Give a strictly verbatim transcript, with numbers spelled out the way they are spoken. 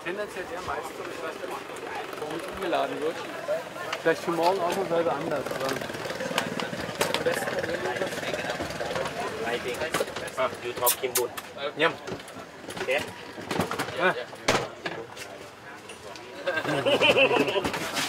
Tendenziell der Meister, ich weiß nicht, warum es umgeladen wird. Vielleicht für morgen ausnahmsweise anders, aber am besten Ah, you talk Kimbun. ja. Yeah. Ja.